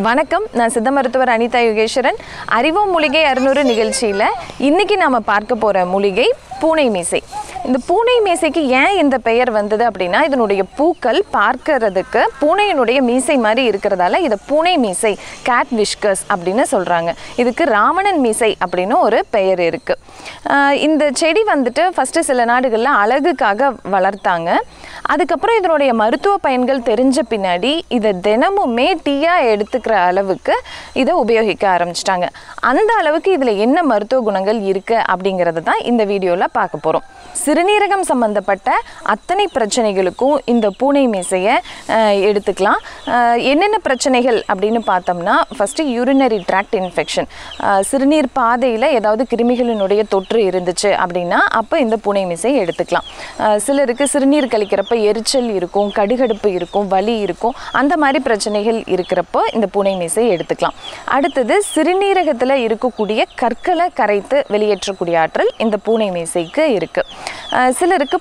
வணக்கம், நான் சித்த மருத்துவர் அனிதா யுகேஸ்வரன். அறிவோம் மூலிகை 600 நிகழ்ச்சியில் இன்றைக்கி நாம் பார்க்க போகிற மூலிகை பூனை மீசை. இந்த பூனை மீசைக்கு ஏன் இந்த பெயர் வந்தது அப்படின்னா, இதனுடைய பூக்கள் பார்க்கறதுக்கு பூனையினுடைய மீசை மாதிரி இருக்கிறதால இதை பூனை மீசை, கேட் விஷ்கர்ஸ் அப்படின்னு சொல்கிறாங்க. இதுக்கு ராவணன் மீசை அப்படின்னு ஒரு பெயர் இருக்குது. இந்த செடி வந்துட்டு ஃபஸ்ட்டு சில நாடுகளில் அழகுக்காக வளர்த்தாங்க. அதுக்கப்புறம் இதனுடைய மருத்துவ பயன்கள் தெரிஞ்ச பின்னாடி இதை தினமுமே டீயாக எடுத்துக்கிற அளவுக்கு இதை உபயோகிக்க ஆரம்பிச்சிட்டாங்க. அந்த அளவுக்கு இதில் என்ன மருத்துவ குணங்கள் இருக்குது அப்படிங்கிறத தான் இந்த வீடியோவில் பார்க்க போகிறோம். சிறுநீரகம் சம்பந்தப்பட்ட அத்தனை பிரச்சனைகளுக்கும் இந்த பூனை மீசையை எடுத்துக்கலாம். என்னென்ன பிரச்சனைகள் அப்படின்னு பார்த்தோம்னா, ஃபஸ்ட்டு யூரினரி ட்ராக்ட் இன்ஃபெக்ஷன், சிறுநீர் பாதையில் ஏதாவது கிருமிகளினுடைய தொற்று இருந்துச்சு அப்படின்னா அப்போ இந்த பூனை மீசையை எடுத்துக்கலாம். சிலருக்கு சிறுநீர் கழிக்கிறப்ப எரிச்சல் இருக்கும், கடுகடுப்பு இருக்கும், வலி இருக்கும். அந்த மாதிரி பிரச்சனைகள் இருக்கிறப்போ இந்த பூனை மீசையை எடுத்துக்கலாம். அடுத்தது, சிறுநீரகத்தில் இருக்கக்கூடிய கற்களை கரைத்து வெளியேற்றக்கூடிய ஆற்றல் இந்த பூனை மீசைக்கு இருக்குது. சிலருக்கு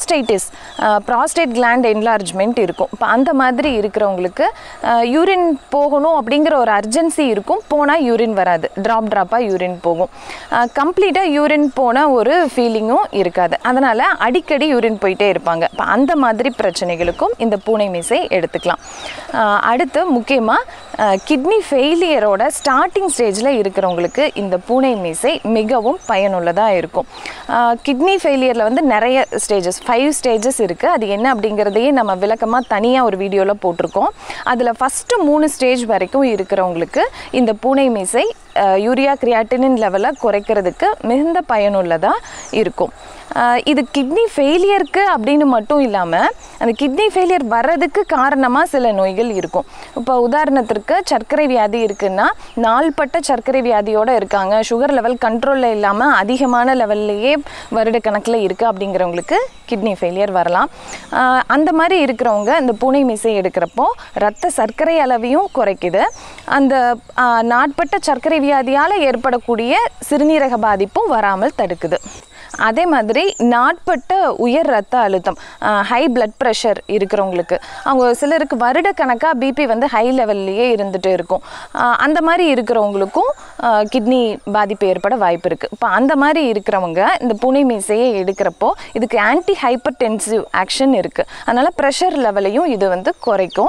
ப்ராஸ்டேட் கிளாண்ட் என்லார்ஜ்மெண்ட் இருக்கும். இப்போ அந்த மாதிரி இருக்கிறவங்களுக்கு யூரின் போகணும் அப்படிங்கிற ஒரு அர்ஜென்சி இருக்கும். போனால் யூரின் வராது, ட்ராப்பாக யூரின் போகும். கம்ப்ளீட்டாக யூரின் போன ஒரு ஃபீலிங்கும் இருக்காது. அதனால் அடிக்கடி யூரின் போயிட்டே இருப்பாங்க. இப்போ அந்த மாதிரி பிரச்சனைகளுக்கும் இந்த பூனை மீசை எடுத்துக்கலாம். அடுத்து, முக்கியமாக கிட்னி ஃபெயிலியரோட ஸ்டார்டிங் ஸ்டேஜில் இருக்கிறவங்களுக்கு இந்த பூனை மீசை மிகவும் பயனுள்ளதாக இருக்கும். கிட்னி ஃபெயிலியரில் வந்து நிறைய ஸ்டேஜஸ், 5 ஸ்டேஜஸ் இருக்குது. அது என்ன அப்படிங்கிறதையே நம்ம விளக்கமாக தனியாக ஒரு வீடியோவில் போட்டிருக்கோம். அதில் ஃபஸ்ட்டு 3 ஸ்டேஜ் வரைக்கும் இருக்கிறவங்களுக்கு இந்த பூனை மீசை யூரியா கிரியாட்டினின் லெவலை குறைக்கிறதுக்கு மிகுந்த பயனுள்ளதாக இருக்கும். இது கிட்னி ஃபெயிலியருக்கு அப்படின்னு மட்டும் இல்லாமல், அந்த கிட்னி ஃபெயிலியர் வர்றதுக்கு காரணமாக சில நோய்கள் இருக்கும். இப்போ உதாரணத்திற்கு சர்க்கரை வியாதி இருக்குன்னா, நாள்பட்ட சர்க்கரை வியாதியோடு இருக்காங்க, சுகர் லெவல் கண்ட்ரோலில் இல்லாமல் அதிகமான லெவல்லையே வருடக்கணக்கில் இருக்குது அப்படிங்கிறவங்களுக்கு கிட்னி ஃபெயிலியர் வரலாம். அந்த மாதிரி இருக்கிறவங்க இந்த பூனை மீசை எடுக்கிறப்போ இரத்த சர்க்கரை அளவையும் குறைக்குது. அந்த நாட்பட்ட சர்க்கரை வியாதியால் ஏற்படக்கூடிய சிறுநீரக பாதிப்பும் வராமல் தடுக்குது. அதே மாதிரி நாட்பட்ட உயர் ரத்த அழுத்தம், ஹை பிளட் ப்ரெஷர் இருக்கிறவங்களுக்கு, அவங்க சிலருக்கு வருடக்கணக்காக பிபி வந்து ஹை லெவல்லையே இருந்துகிட்டு இருக்கும். அந்த மாதிரி இருக்கிறவங்களுக்கும் கிட்னி பாதிப்பு ஏற்பட வாய்ப்பு இருக்குது. இப்போ அந்த மாதிரி இருக்கிறவங்க இந்த பூனை மீசையை எடுக்கிறப்போ இதுக்கு ஆன்டி ஹைப்பர் டென்சிவ் ஆக்ஷன் இருக்குது. அதனால் ப்ரெஷர் லெவலையும் இது வந்து குறைக்கும்.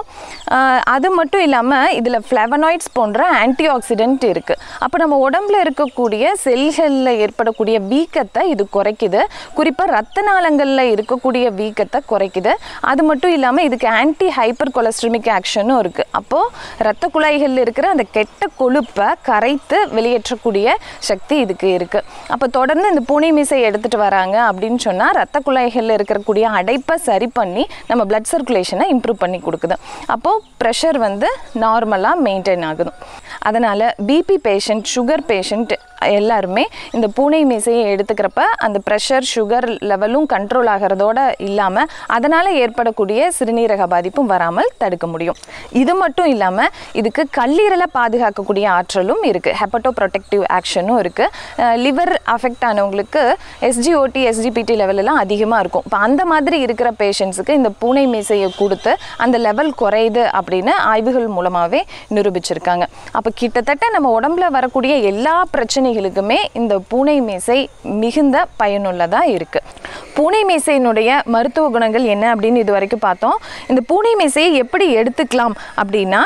அது மட்டும் இல்லாமல் இதில் ஃப்ளவனாய்ட்ஸ் போன்ற ஆன்டி ஆக்சிடென்ட் இருக்குது. அப்போ நம்ம உடம்புல இருக்கக்கூடிய செல்களில் ஏற்படக்கூடிய வீக்கத்தை இது குறைக்குது. குறிப்பாக ரத்த நாளங்களில் இருக்கக்கூடிய வீக்கத்தை குறைக்குது. அது மட்டும் இல்லாமல் இதுக்கு ஆன்டி ஹைப்பர் கொலஸ்ட்ரமிக் ஆக்ஷனும் இருக்குது. அப்போது இரத்த குழாய்களில் இருக்கிற அந்த கெட்ட கொழுப்பை கரைத்து வெளியேற்றக்கூடிய சக்தி இதுக்கு இருக்குது. அப்போ தொடர்ந்து இந்த பூனை மீசை எடுத்துகிட்டு வராங்க அப்படின்னு சொன்னால் இரத்த குழாய்களில் இருக்கக்கூடிய அடைப்பை சரி பண்ணி நம்ம பிளட் சர்க்குலேஷனை இம்ப்ரூவ் பண்ணி கொடுக்குது. அப்போது ப்ரெஷர் வந்து நார்மலாக மெயின்டைன் ஆகுது. அதனால் பிபி பேஷண்ட், சுகர் பேஷண்ட் எல்லாருமே இந்த பூனை மீசையை எடுத்துக்கிறப்ப அந்த ப்ரெஷர், சுகர் லெவலும் கண்ட்ரோல் ஆகிறதோடு இல்லாமல் அதனால் ஏற்படக்கூடிய சிறுநீரக பாதிப்பும் வராமல் தடுக்க முடியும். இது மட்டும் இல்லாமல் இதுக்கு கல்லீரலை பாதுகாக்கக்கூடிய ஆற்றலும் இருக்குது, ஹெப்படோ ப்ரொடெக்டிவ் ஆக்ஷனும் இருக்குது. லிவர் அஃபெக்ட் ஆனவங்களுக்கு SGOT, SGPT லெவலெல்லாம் அதிகமாக இருக்கும். இப்போ அந்த மாதிரி இருக்கிற பேஷண்ட்ஸுக்கு இந்த பூனை மீசையை கொடுத்து அந்த லெவல் குறையுது அப்படின்னு ஆய்வுகள் மூலமாகவே நிரூபிச்சிருக்காங்க. அப்போ கிட்டத்தட்ட நம்ம உடம்புல வரக்கூடிய எல்லா பிரச்சனைகளுக்குமே இந்த பூனை மீசை மிகுந்த பயனுள்ளதாக இருக்குது. பூனை மீசையினுடைய மருத்துவ குணங்கள் என்ன அப்படின்னு இது வரைக்கும் பார்த்தோம். இந்த பூனை மீசையை எப்படி எடுத்துக்கலாம் அப்படின்னா,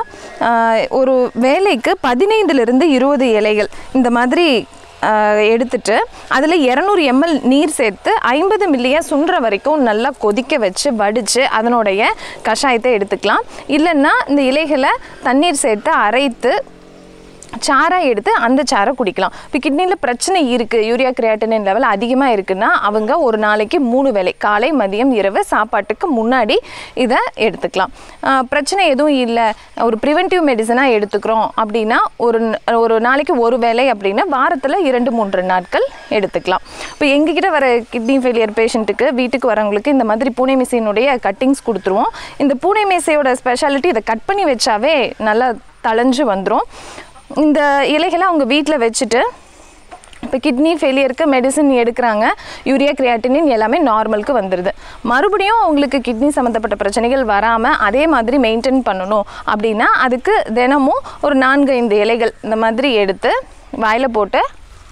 ஒரு வேலைக்கு 15லிருந்து 20 இலைகள் இந்த மாதிரி எடுத்துட்டு அதில் 200 ml நீர் சேர்த்து 50 மில்லியாக சுண்டுற வரைக்கும் நல்லா கொதிக்க வச்சு வடித்து அதனுடைய கஷாயத்தை எடுத்துக்கலாம். இல்லைன்னா இந்த இலைகளை தண்ணீர் சேர்த்து அரைத்து சாராக எடுத்து அந்த சாரை குடிக்கலாம். இப்போ கிட்னியில் பிரச்சனை இருக்குது, யூரியா கிரியாட்டினின் லெவல் அதிகமாக இருக்குன்னா அவங்க ஒரு நாளைக்கு 3 வேளை, காலை, மதியம், இரவு சாப்பாட்டுக்கு முன்னாடி இதை எடுத்துக்கலாம். பிரச்சனை எதுவும் இல்லை, ஒரு ப்ரிவென்டிவ் மெடிசனாக எடுத்துக்கிறோம் அப்படின்னா ஒரு நாளைக்கு 1 வேளை அப்படின்னா வாரத்தில் 2-3 நாட்கள் எடுத்துக்கலாம். இப்போ எங்ககிட்ட வர கிட்னி ஃபெயிலியர் பேஷண்ட்டுக்கு வீட்டுக்கு வரவங்களுக்கு இந்த மாதிரி பூனை மீசையினுடைய கட்டிங்ஸ் கொடுத்துருவோம். இந்த பூனை மீசையோட ஸ்பெஷாலிட்டி, இதை கட் பண்ணி வச்சாவே நல்லா தளைஞ்சு வந்துடும். இந்த இலைகளை அவங்க வீட்டில் வச்சுட்டு இப்போ கிட்னி ஃபெயிலியருக்கு மெடிசன் எடுக்கிறாங்க, யூரியா கிரியாட்டினின் எல்லாமே நார்மலுக்கு வந்துடுது. மறுபடியும் அவங்களுக்கு கிட்னி சம்மந்தப்பட்ட பிரச்சனைகள் வராமல் அதே மாதிரி மெயின்டைன் பண்ணணும் அப்படின்னா அதுக்கு தினமும் ஒரு 4-5 இலைகள் இந்த மாதிரி எடுத்து வாயில் போட்டு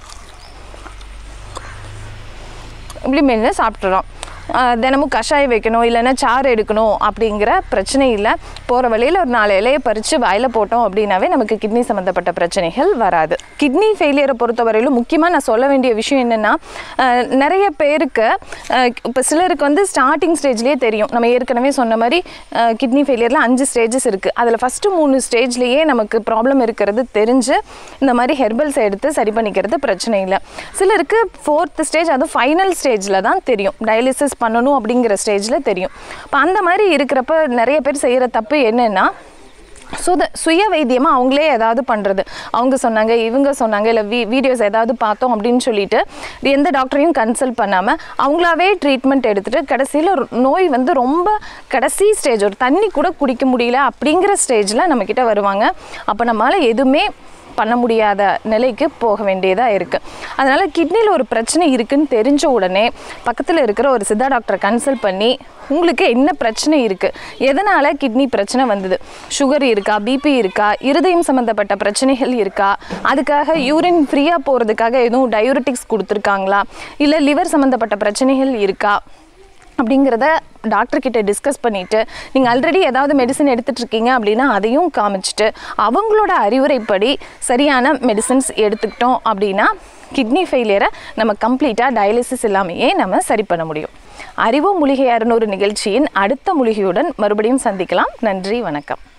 இப்படி மென்று சாப்பிட்றோம். தினமும் கஷாயம் வைக்கணும் இல்லைன்னா சாறு எடுக்கணும் அப்படிங்கிற பிரச்சனை இல்லை. போகிற வழியில் ஒரு 4 இலையை பறித்து வாயில் போட்டோம் அப்படின்னாவே நமக்கு கிட்னி சம்மந்தப்பட்ட பிரச்சனைகள் வராது. கிட்னி ஃபெயிலியரை பொறுத்தவரையிலும் முக்கியமாக நான் சொல்ல வேண்டிய விஷயம் என்னென்னா, நிறைய பேருக்கு இப்போ சிலருக்கு வந்து ஸ்டார்டிங் ஸ்டேஜ்லேயே தெரியும். நம்ம ஏற்கனவே சொன்ன மாதிரி கிட்னி ஃபெயிலியரில் 5 ஸ்டேஜஸ் இருக்குது. அதில் ஃபஸ்ட்டு 3 ஸ்டேஜ்லேயே நமக்கு ப்ராப்ளம் இருக்கிறது தெரிஞ்சு இந்த மாதிரி ஹெர்பல்ஸ் எடுத்து சரி பண்ணிக்கிறது பிரச்சனை இல்லை. சிலருக்கு 4th ஸ்டேஜ், அதுவும் ஃபைனல் ஸ்டேஜில் தான் தெரியும், டயாலிசிஸ் பண்ணணும் அப்படிங்கிற ஸ்டேஜில் தெரியும். இப்போ அந்த மாதிரி இருக்கிறப்ப நிறைய பேர் செய்கிற தப்பு என்னென்னா, சுய வைத்தியமாக அவங்களே ஏதாவது பண்ணுறது. அவங்க சொன்னாங்க, இவங்க சொன்னாங்க, இல்லை வீடியோஸ் ஏதாவது பார்த்தோம் அப்படின்னு சொல்லிட்டு எந்த டாக்டரையும் கன்சல்ட் பண்ணாமல் அவங்களாவே ட்ரீட்மெண்ட் எடுத்துகிட்டு கடைசியில் நோய் வந்து ரொம்ப கடைசி ஸ்டேஜ், ஒரு தண்ணி கூட குடிக்க முடியல அப்படிங்கிற ஸ்டேஜில் நம்மக்கிட்ட வருவாங்க. அப்போ நம்மளால் எதுவுமே பண்ண முடியாத நிலைக்கு போக வேண்டியதாக இருக்குது. அதனால் கிட்னியில் ஒரு பிரச்சனை இருக்குதுன்னு தெரிஞ்ச உடனே பக்கத்தில் இருக்கிற ஒரு சித்தா டாக்டரை கன்சல்ட் பண்ணி உங்களுக்கு என்ன பிரச்சனை இருக்குது, எதனால் கிட்னி பிரச்சனை வந்தது, சுகர் இருக்கா, பிபி இருக்கா, இருதயம் சம்மந்தப்பட்ட பிரச்சனைகள் இருக்கா, அதுக்காக யூரின் ஃப்ரீயாக போகிறதுக்காக எதுவும் டயூரிட்டிக்ஸ் கொடுத்துருக்காங்களா, இல்லை லிவர் சம்மந்தப்பட்ட பிரச்சனைகள் இருக்கா அப்படிங்கிறத டாக்டர்கிட்ட டிஸ்கஸ் பண்ணிவிட்டு, நீங்கள் ஆல்ரெடி ஏதாவது மெடிசன் எடுத்துகிட்ருக்கீங்க அப்படின்னா அதையும் காமிச்சிட்டு அவங்களோட அறிவுரைப்படி சரியான மெடிசன்ஸ் எடுத்துக்கிட்டோம் அப்படின்னா கிட்னி ஃபெயிலியரை நம்ம கம்ப்ளீட்டாக டயாலிசிஸ் இல்லாமையே நம்ம சரி பண்ண முடியும். அறிவோம் மூலிகை 600 நிகழ்ச்சியின் அடுத்த மூலிகையுடன் மறுபடியும் சந்திக்கலாம். நன்றி, வணக்கம்.